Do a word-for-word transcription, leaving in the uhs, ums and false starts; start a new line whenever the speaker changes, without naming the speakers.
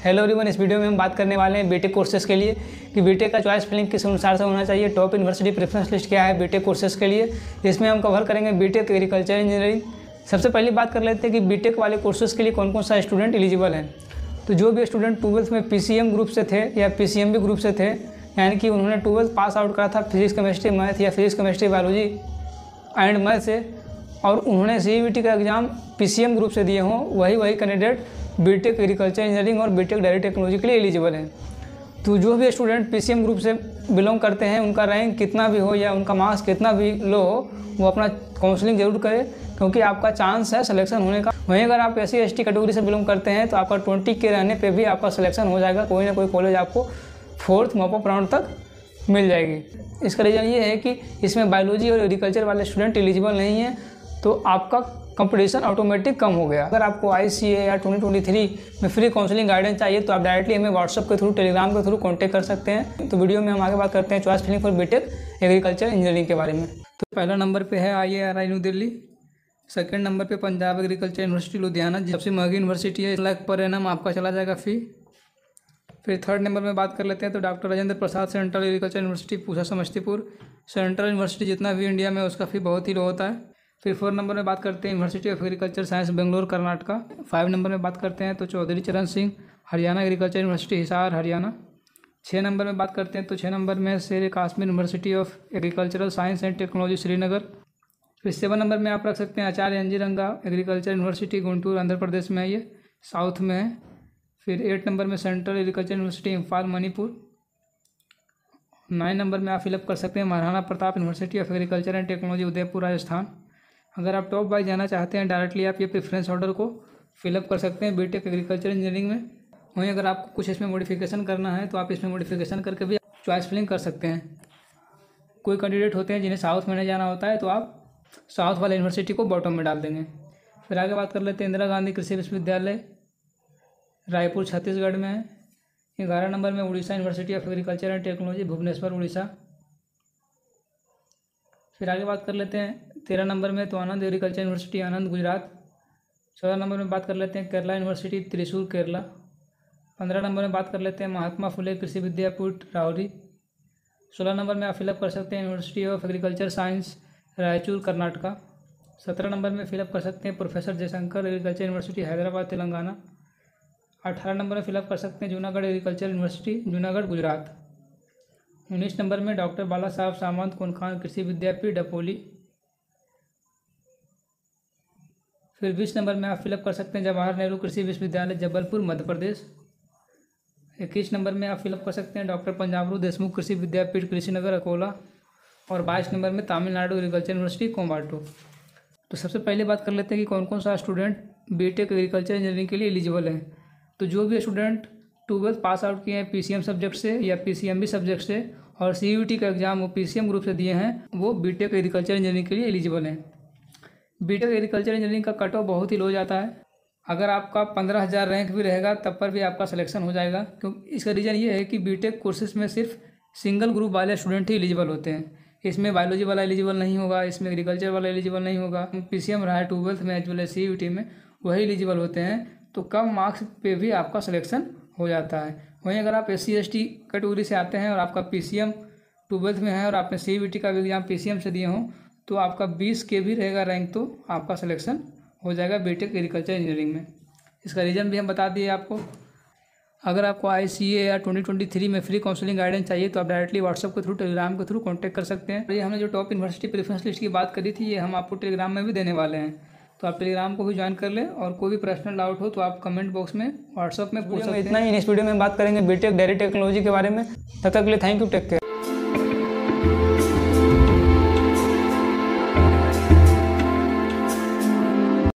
Hello everyone, इस video में हम बात करने वाले हैं बीटेक कोर्सेज के लिए कि बीटेक का चॉइस फिलिंग किस अनुसार से होना चाहिए, टॉप यूनिवर्सिटी प्रेफरेंस लिस्ट क्या है बीटेक कोर्सेज के लिए। इसमें हम कवर करेंगे बीटेक एग्रीकल्चर इंजीनियरिंग। सबसे पहले बात कर लेते हैं कि बीटेक वाले कोर्सेज के लिए कौन कौन सा स्टूडेंट एलिजिबल हैं। तो जो भी स्टूडेंट ट्वेल्थ में पीसीएम ग्रुप से थे या पीसीएमबी ग्रुप से थे, यानी कि उन्होंने ट्वेल्थ पास आउट करा था फिजिक्स केमिस्ट्री मैथ या physics chemistry biology and math से, और उन्होंने सीईटी का एग्ज़ाम पीसीएम ग्रुप से दिए हों, वही वही कैंडिडेट बीटेक एग्रीकल्चर इंजीनियरिंग और बीटेक डायरी टेक्नोलॉजी के लिए एलिजिबल हैं। तो जो भी स्टूडेंट पीसीएम ग्रुप से बिलोंग करते हैं, उनका रैंक कितना भी हो या उनका मार्क्स कितना भी लो हो, वो अपना काउंसलिंग जरूर करें, क्योंकि आपका चांस है सिलेक्शन होने का। वहीं अगर आप S C S T category से बिलोंग करते हैं तो आपका ट्वेंटी के रहने पे भी आपका सिलेक्शन हो जाएगा। कोई ना कोई कॉलेज आपको फोर्थ मॉपअप राउंड तक मिल जाएगी। इसका रीज़न ये है कि इसमें बायोलॉजी और एग्रीकल्चर वाले स्टूडेंट एलिजिबल नहीं हैं, तो आपका कंपटीशन ऑटोमेटिक कम हो गया। अगर आपको आई सी ए या ट्वेंटी ट्वेंटी थ्री में फ्री काउंसलिंग गाइडेंस चाहिए तो आप डायरेक्टली हमें व्हाट्सअप के थ्रू, टेलीग्राम के थ्रू कॉन्टैक्ट कर सकते हैं। तो वीडियो में हम आगे बात करते हैं choice filling for B Tech agriculture engineering के बारे में। तो पहला नंबर पे है I A R I New Delhi, second number पे पंजाब एग्रीकल्चर यूनिवर्सिटी लुधियाना, सबसे महंगी यूनिवर्सिटी है, एक लाख पर एनम आपका चला जाएगा फी। फिर थर्ड नंबर में बात कर लेते हैं तो doctor Rajendra Prasad central agriculture university Pusa Samastipur. Central university जितना भी इंडिया में उसका फ़ी बहुत ही लो होता है। फिर फोर नंबर में बात करते हैं university of agriculture science Bangalore Karnataka. Five number में बात करते हैं तो चौधरी चरण सिंह हरियाणा एग्रीकल्चर यूनिवर्सिटी हिसार हरियाणा। छः नंबर में बात करते हैं तो छः नंबर में Sher Kashmir university of agricultural science and technology Srinagar. फिर सेवन नंबर में आप रख सकते हैं आचार्य N G Ranga agriculture university Guntur Andhra Pradesh में है, ये साउथ में है। फिर एट नंबर में central agriculture university Imphal Manipur. Nine number में आप फिलअप कर सकते हैं Maharana Pratap university of agriculture and technology Udaipur Rajasthan. अगर आप टॉप वाइज जाना चाहते हैं डायरेक्टली आप ये प्रेफरेंस ऑर्डर को फिलअप कर सकते हैं बीटेक एग्रीकल्चर इंजीनियरिंग में। वहीं अगर आपको कुछ इसमें मॉडिफिकेशन करना है तो आप इसमें मॉडिफिकेशन करके भी चॉइस फिलिंग कर सकते हैं। कोई कैंडिडेट होते हैं जिन्हें साउथ में नहीं जाना होता है तो आप साउथ वाले यूनिवर्सिटी को बॉटम में डाल देंगे। फिर आगे बात कर लेते हैं इंदिरा गांधी कृषि विश्वविद्यालय रायपुर छत्तीसगढ़ में है। ग्यारह नंबर में Orissa university of agriculture and technology Bhubaneswar Orissa. फिर आगे बात कर लेते हैं तेरह नंबर में तो आनंद एग्रीकल्चर यूनिवर्सिटी आनंद गुजरात। चौदह नंबर में बात कर लेते हैं केरला यूनिवर्सिटी त्रिशूर केरला। पंद्रह नंबर में बात कर लेते हैं महात्मा फुले कृषि विद्यापीठ राउरी। सोलह नंबर में आप फिलअप कर सकते हैं university of agriculture science Raichur Karnataka. सत्रह नंबर में फिलअप कर सकते हैं professor Jayashankar agriculture university Hyderabad Telangana. अठारह नंबर में फिलअप कर सकते हैं जूनागढ़ एग्रीकल्चर यूनिवर्सिटी जूनागढ़ गुजरात। उन्नीस नंबर में डॉक्टर बाला साहब सामंत कोनखान कृषि विद्यापीठ डपोली। फिर बीस नंबर में आप फिलअप कर सकते हैं जवाहर नेहरू कृषि विश्वविद्यालय जबलपुर मध्य प्रदेश। इक्कीस नंबर में आप फिलअप कर सकते हैं डॉक्टर पंजाबरू देशमुख कृषि विद्यापीठ कृषिनगर अकोला। और बाईस नंबर में तमिलनाडु एग्रीकल्चर यूनिवर्सिटी कोम्बाटू। तो सबसे पहले बात कर लेते हैं कि कौन कौन सा स्टूडेंट बीटेक एग्रीकल्चर इंजीनियरिंग के लिए एलिजिबल है। तो जो भी स्टूडेंट ट्वेल्थ पास आउट किए हैं पीसीएम सब्जेक्ट से या पीसीएमबी सब्जेक्ट से और सीयूटी का एग्ज़ाम वो पीसीएम ग्रुप से दिए हैं, वो बीटेक एग्रीकल्चर इंजीनियरिंग के लिए एलिजिबल हैं। बीटेक एग्रीकल्चर इंजीनियरिंग का कट ऑफ बहुत ही लो जाता है। अगर आपका पंद्रह हज़ार रैंक भी रहेगा तब पर भी आपका सिलेक्शन हो जाएगा, क्योंकि इसका रीज़न ये है कि बीटेक कोर्सेज में सिर्फ सिंगल ग्रुप वाले स्टूडेंट ही एलिजिबल होते हैं। इसमें बायोलॉजी वाला एलिजिबल नहीं होगा, इसमें एग्रीकल्चर वाला एलिजिबल नहीं होगा। पीसीएम रहा है ट्वेल्थ में एज वेल एज सीयूटी में, वही एलिजिबल होते हैं। तो कम मार्क्स पे भी आपका सिलेक्शन हो जाता है। वहीं अगर आप S C S T category से आते हैं और आपका पीसीएम ट्वेल्थ में है और आपने सीयूटी का भी एग्जाम पीसीएम से दिए हों, तो आपका बीस के भी रहेगा रैंक, तो आपका सिलेक्शन हो जाएगा बीटेक एग्रीकल्चर इंजीनियरिंग में। इसका रीज़न भी हम बता दिए आपको। अगर आपको आई सी ए या ट्वेंटी ट्वेंटी थ्री में फ्री काउंसलिंग गाइडेंस चाहिए तो आप डायरेक्टली व्हाट्सअप के थ्रू, टेलीग्राम के थ्रू कॉन्टैक्ट कर सकते हैं। ये हमने जो टॉप यूनिवर्सिटी प्रेफरेंस लिस्ट की बात करी थी, ये हम आपको टेलीग्राम में भी देने वाले हैं, तो आप टेलीग्राम को भी ज्वाइन कर लें। और कोई भी पर्सनल डाउट हो तो आप कमेंट बॉक्स में व्हाट्सअप में पूछ सकते हैं। इतना ही इस वीडियो में बात करेंगे बीटेक डायरी टेक्नोलॉजी के बारे में। तब तक के लिए थैंक यू, टेक केयर।